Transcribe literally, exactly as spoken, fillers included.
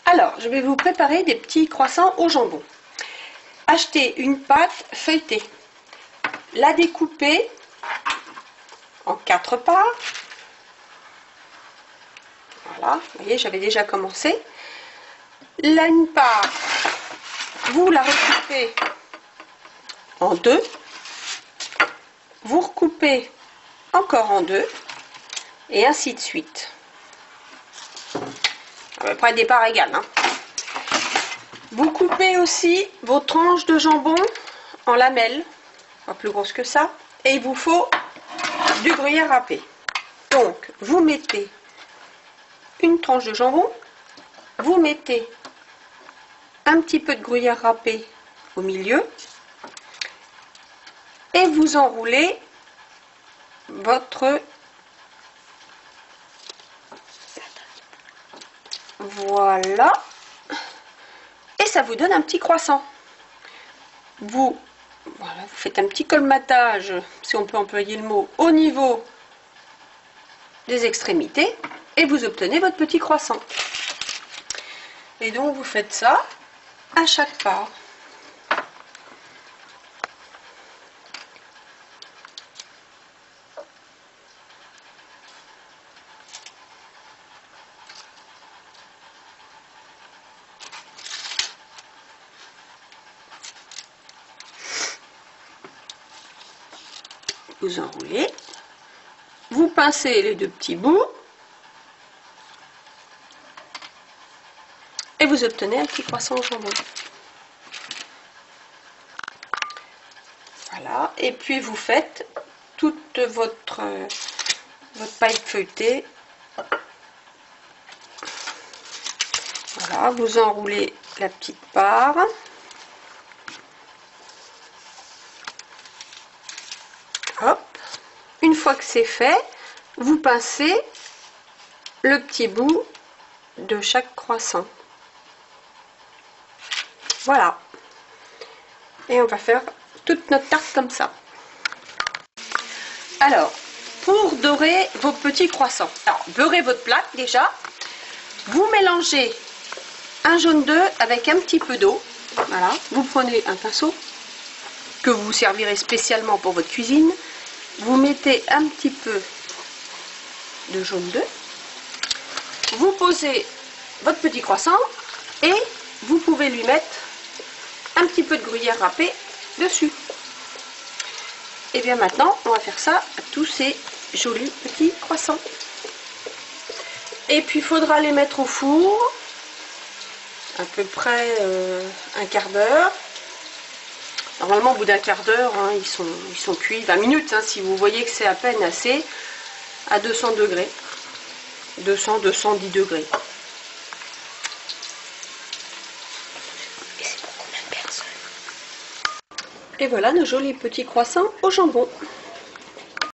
Alors, je vais vous préparer des petits croissants au jambon. Achetez une pâte feuilletée, la découpez en quatre parts. Voilà, vous voyez, j'avais déjà commencé. Là, une part, vous la recoupez en deux. Vous recoupez encore en deux. Et ainsi de suite. À peu près des parts égales. Hein. Vous coupez aussi vos tranches de jambon en lamelles, pas plus grosses que ça, et il vous faut du gruyère râpé. Donc, vous mettez une tranche de jambon, vous mettez un petit peu de gruyère râpé au milieu, et vous enroulez votre... Voilà. Et ça vous donne un petit croissant. Vous, voilà, vous faites un petit colmatage, si on peut employer le mot, au niveau des extrémités, et vous obtenez votre petit croissant. Et donc vous faites ça à chaque part. Vous enroulez, vous pincez les deux petits bouts et vous obtenez un petit croissant au jambon. Voilà, et puis vous faites toute votre, votre paille feuilletée. Voilà, vous enroulez la petite part. Hop. Une fois que c'est fait, vous pincez le petit bout de chaque croissant. Voilà. Et on va faire toute notre tarte comme ça. Alors, pour dorer vos petits croissants, alors beurrez votre plaque déjà. Vous mélangez un jaune d'œuf avec un petit peu d'eau. Voilà. Vous prenez un pinceau que vous servirez spécialement pour votre cuisine. Vous mettez un petit peu de jaune d'œuf. Vous posez votre petit croissant et vous pouvez lui mettre un petit peu de gruyère râpée dessus. Et bien maintenant, on va faire ça à tous ces jolis petits croissants. Et puis il faudra les mettre au four à peu près euh, un quart d'heure. Normalement, au bout d'un quart d'heure, hein, ils, sont, ils sont cuits. vingt minutes, hein, si vous voyez que c'est à peine assez, à deux cents degrés. deux cents à deux cent dix degrés. Et c'est pour combien de personnes? Et voilà nos jolis petits croissants au jambon.